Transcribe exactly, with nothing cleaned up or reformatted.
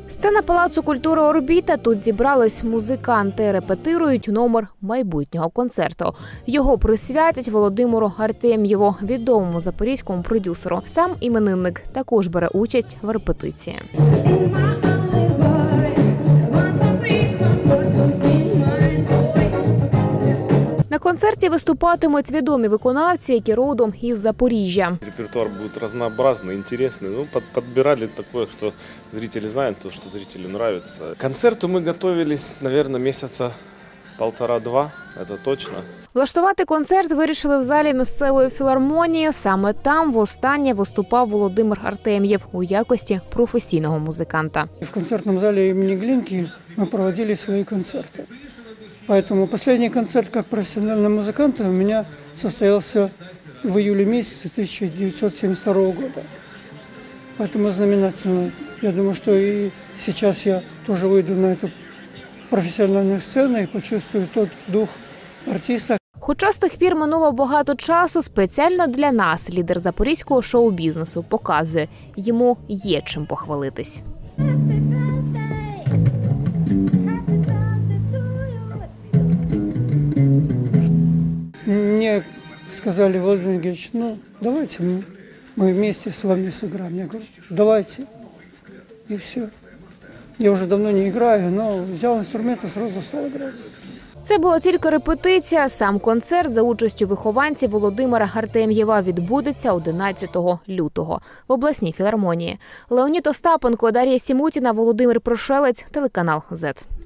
Сцена Палацу культури «Орбіта». Тут зібрались музиканти, репетирують номер майбутнього концерту. Його присвятять Володимиру Артем'єву, відомому запорізькому продюсеру. Сам іменинник також бере участь в репетиції. На концерті виступатимуть відомі виконавці, які родом із Запоріжжя. Репертуар будет разнообразный, интересный. Ну, под, подбирали такое, что зрители знают, то, что зрителю нравится. К концерту мы готовились, наверное, месяца полтора-два, это точно. Влаштувати концерт вирішили в залі місцевої філармонії. Саме там востаннє виступав Володимир Артем'єв у якості професійного музиканта. В концертному залі імені Глинки ми проводили свої концерти. Поэтому последний концерт как профессионального музыканта у меня состоялся в июле месяце тысяча девятьсот семьдесят второго года. Поэтому знаменательно. Я думаю, что и сейчас я тоже выйду на эту профессиональную сцену и почувствую тот дух артиста. Хоча з тих пір минуло багато часу, спеціально для нас лідер запорізького шоу-бізнесу показує, йому є чим похвалитись. Мне сказали, Владимир Евгеньевич, ну давайте мы, мы вместе с вами сыграем. Я говорю, давайте. И все. Я уже давно не играю, но взял инструмент и сразу стал играть. Це була тільки репетиція. Сам концерт за участю вихованців Володимира Артем'єва відбудеться одинадцятого лютого в обласній філармонії. Леонід Остапенко, Дар'я Сімутіна, Володимир Прошелець, телеканал «Зет».